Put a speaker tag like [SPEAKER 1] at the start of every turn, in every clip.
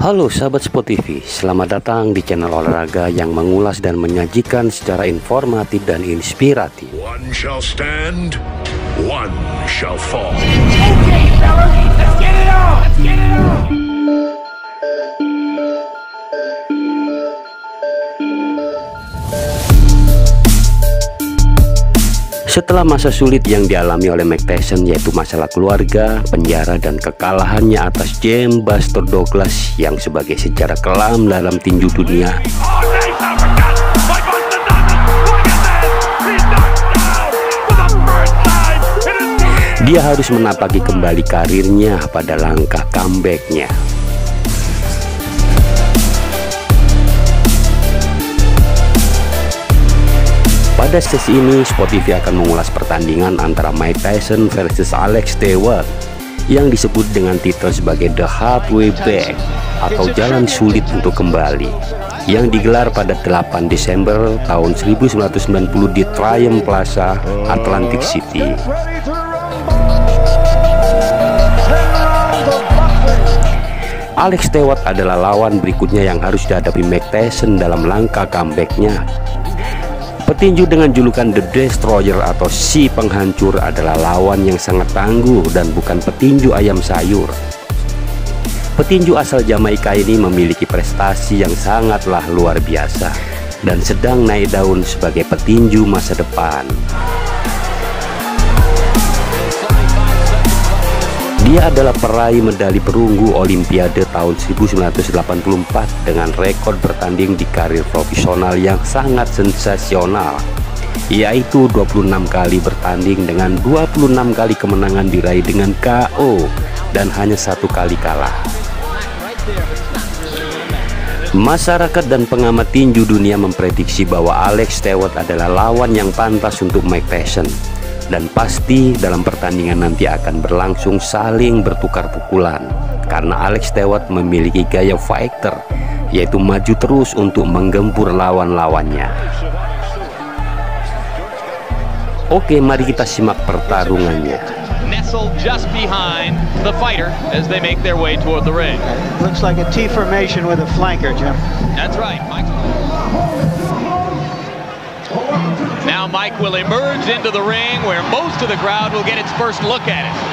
[SPEAKER 1] Halo sahabat Sport TV, selamat datang di channel olahraga yang mengulas dan menyajikan secara informatif dan inspiratif.
[SPEAKER 2] One shall stand, one shall fall.
[SPEAKER 3] Okay, fellas, let's get it on! Let's get it on!
[SPEAKER 1] Setelah masa sulit yang dialami oleh Mike Tyson, yaitu masalah keluarga, penjara, dan kekalahannya atas James Buster Douglas yang sebagai sejarah kelam dalam tinju dunia, dia harus menapaki kembali karirnya pada langkah comebacknya. Pada sesi ini, Sport TV akan mengulas pertandingan antara Mike Tyson versus Alex Stewart yang disebut dengan titel sebagai The Hard Way Back atau Jalan Sulit untuk Kembali, yang digelar pada 8 Desember tahun 1990 di Triumph Plaza, Atlantic City. Alex Stewart adalah lawan berikutnya yang harus dihadapi Mike Tyson dalam langkah comebacknya. Petinju dengan julukan The Destroyer atau si penghancur adalah lawan yang sangat tangguh dan bukan petinju ayam sayur. Petinju asal Jamaika ini memiliki prestasi yang sangatlah luar biasa dan sedang naik daun sebagai petinju masa depan. Dia adalah peraih medali perunggu Olimpiade tahun 1984 dengan rekor bertanding di karir profesional yang sangat sensasional, yaitu 26 kali bertanding dengan 26 kali kemenangan diraih dengan KO dan hanya 1 kali kalah. Masyarakat dan pengamat tinju dunia memprediksi bahwa Alex Stewart adalah lawan yang pantas untuk Mike Tyson. Dan pasti dalam pertandingan nanti akan berlangsung saling bertukar pukulan, karena Alex Stewart memiliki gaya fighter, yaitu maju terus untuk menggempur lawan-lawannya. Oke, mari kita simak pertarungannya.
[SPEAKER 4] Nestled just behind the fighter as they make their way toward the ring.
[SPEAKER 5] Looks like a T formation with a flanker, Jim.
[SPEAKER 4] That's right, Mike. Now Mike will emerge into the ring where most of the crowd will get its first look at it.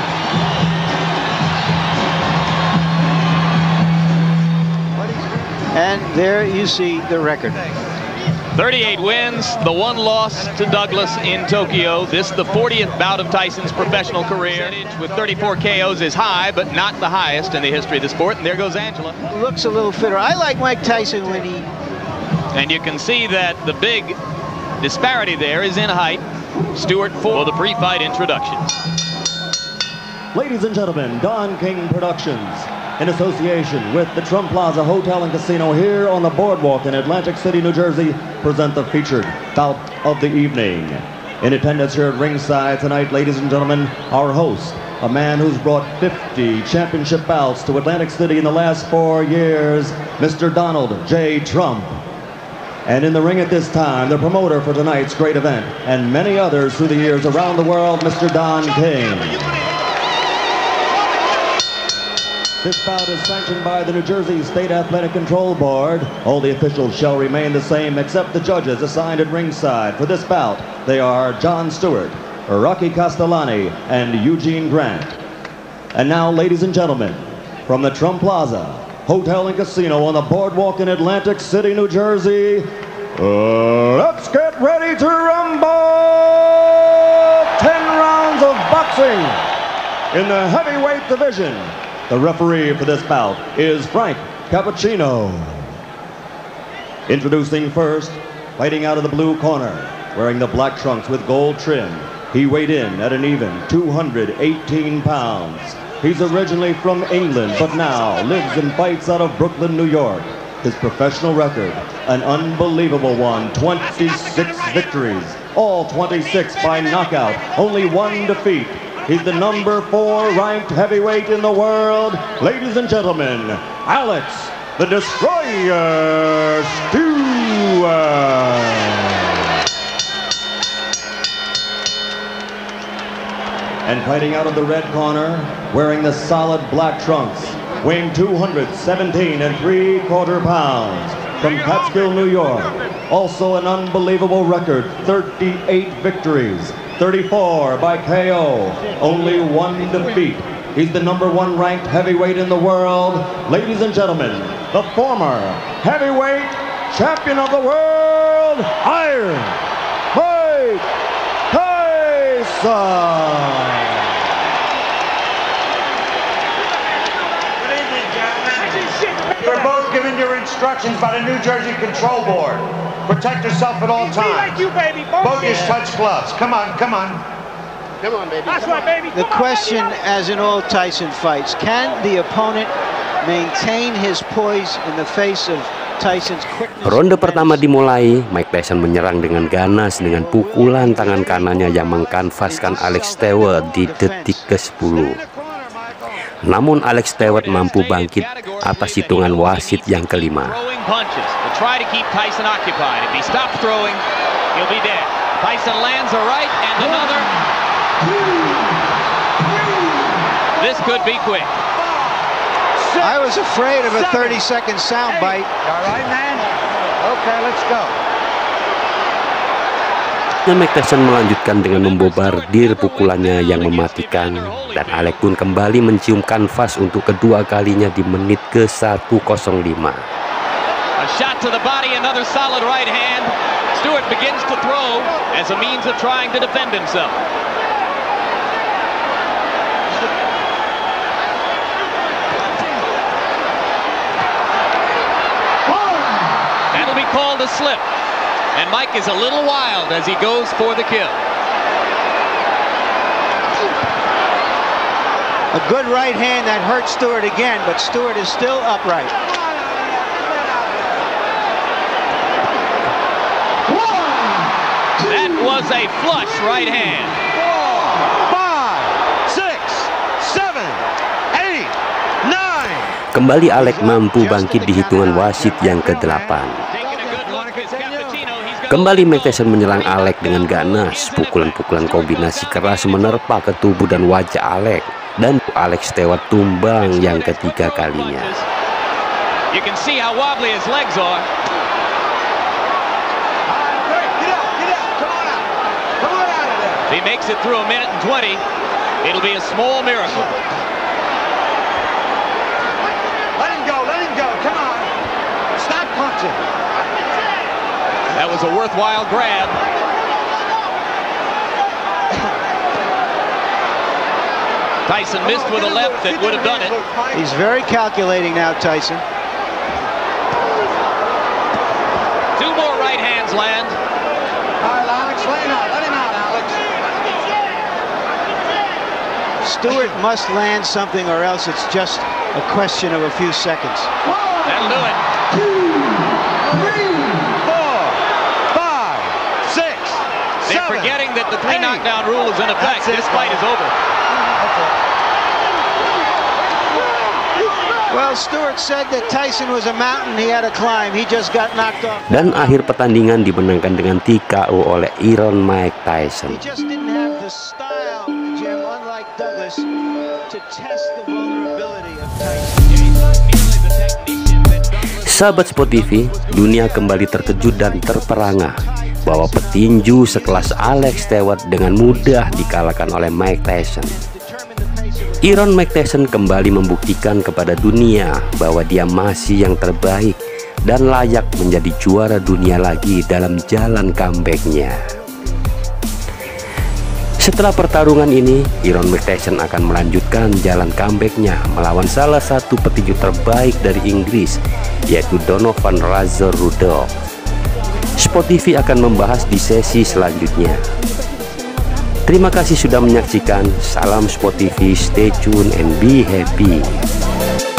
[SPEAKER 5] And there you see the record.
[SPEAKER 4] 38 wins, the 1 loss to Douglas in Tokyo. This the 40th bout of Tyson's professional career. With 34 KOs is high, but not the highest in the history of the sport. And there goes Angela.
[SPEAKER 5] Looks a little fitter. I like Mike Tyson when he...
[SPEAKER 4] And you can see that the big disparity there is in height. Stewart for the pre-fight introduction.
[SPEAKER 6] Ladies and gentlemen, Don King Productions, in association with the Trump Plaza Hotel and Casino here on the boardwalk in Atlantic City, New Jersey, present the featured bout of the evening. In attendance here at ringside tonight, ladies and gentlemen, our host, a man who's brought 50 championship bouts to Atlantic City in the last 4 years, Mr. Donald J. Trump. And in the ring at this time, the promoter for tonight's great event, and many others through the years around the world, Mr. Don King. This bout is sanctioned by the New Jersey State Athletic Control Board. All the officials shall remain the same except the judges assigned at ringside. For this bout, they are John Stewart, Rocky Castellani, and Eugene Grant. And now, ladies and gentlemen, from the Trump Plaza Hotel and Casino on the boardwalk in Atlantic City, New Jersey, let's get ready to rumble! 10 rounds of boxing in the heavyweight division. The referee for this bout is Frank Cappuccino. Introducing first, fighting out of the blue corner, wearing the black trunks with gold trim. He weighed in at an even 218 pounds. He's originally from England, but now lives and fights out of Brooklyn, New York. His professional record, an unbelievable one, 26 victories, all 26 by knockout, only 1 defeat. He's the number 4 ranked heavyweight in the world. Ladies and gentlemen, Alex, the Destroyer Stewart. And fighting out of the red corner, wearing the solid black trunks, weighing 217 3/4 pounds, from Catskill, New York. Also an unbelievable record, 38 victories, 34 by KO, only 1 defeat. He's the #1 ranked heavyweight in the world. Ladies and gentlemen, the former heavyweight champion of the world, Iron Mike Tyson.
[SPEAKER 7] You're both given your instructions by the New Jersey Control Board. Protect yourself at all times.
[SPEAKER 3] Like you, baby.
[SPEAKER 7] Both use touch gloves. Come on, come on.
[SPEAKER 3] Come on, baby. That's right, baby.
[SPEAKER 5] The question, as in all Tyson fights, can the opponent maintain his poise in the face of Tyson's quickness?
[SPEAKER 1] Ronde pertama dimulai, Mike Tyson menyerang dengan ganas dengan pukulan tangan kanannya yang mengkanvaskan Alex Stewart di detik ke-10. Namun Alex Stewart mampu bangkit atas hitungan wasit yang kelima.
[SPEAKER 4] This could be quick.
[SPEAKER 5] I was afraid of a 30-second soundbite.
[SPEAKER 7] All right, man? Okay, let's go.
[SPEAKER 1] Dan Mike Tyson melanjutkan dengan membobardir pukulannya yang mematikan, dan Alex pun kembali mencium kanvas untuk kedua kalinya di menit ke-1:05.
[SPEAKER 4] A shot to the body, another solid right hand. Stewart begins to throw as a means of trying to defend himself. That'll be called a slip. And Mike is a little wild as he goes for the kill.
[SPEAKER 5] A good right hand that hurt Stewart again, but Stewart is still upright.
[SPEAKER 4] That was a flush right hand.
[SPEAKER 7] 5, 6, 7, 8, 9.
[SPEAKER 1] Kembali Alex mampu bangkit di hitungan wasit yang ke-8. Kembali Mike Tyson menyerang Alex dengan ganas. Pukulan-pukulan kombinasi keras menerpa ke tubuh dan wajah Alex, dan Alex Stewart tumbang yang ketiga kalinya.
[SPEAKER 4] You can see how wobbly his legs are. If he makes it through a minute and 20, it'll be a small miracle.
[SPEAKER 7] Let him go, come on. Stop punching.
[SPEAKER 4] That was a worthwhile grab. Tyson missed with a left that would have done it.
[SPEAKER 5] He's very calculating now, Tyson.
[SPEAKER 4] 2 more right hands land.
[SPEAKER 7] All right, Alex, let him out, Alex.
[SPEAKER 5] Stewart must land something, or else it's just a question of a few seconds.
[SPEAKER 4] That'll do it.
[SPEAKER 7] 2, 3, 4, 5, 6, 7.
[SPEAKER 4] They're forgetting that the 3 knockdown rule is in effect. This fight is over.
[SPEAKER 5] Well, Stewart said that Tyson was a mountain he had to climb. He just got knocked off.
[SPEAKER 1] Dan akhir pertandingan dimenangkan dengan TKO oleh Iron Mike Tyson.
[SPEAKER 5] He just didn't have the style, Jim, unlike Douglas, to test the vulnerability of Tyson.
[SPEAKER 1] Sahabat Sport TV, dunia kembali terkejut dan terperangah bahwa petinju sekelas Alex Stewart dengan mudah dikalahkan oleh Mike Tyson. Iron Mike Tyson kembali membuktikan kepada dunia bahwa dia masih yang terbaik dan layak menjadi juara dunia lagi dalam jalan comeback-nya. Setelah pertarungan ini, Iron Mike Tyson akan melanjutkan jalan comeback-nya melawan salah satu petinju terbaik dari Inggris, yaitu Donovan Razor Rudolph. Sport TV akan membahas di sesi selanjutnya. Terima kasih sudah menyaksikan. Salam Sport TV, stay tune and be happy.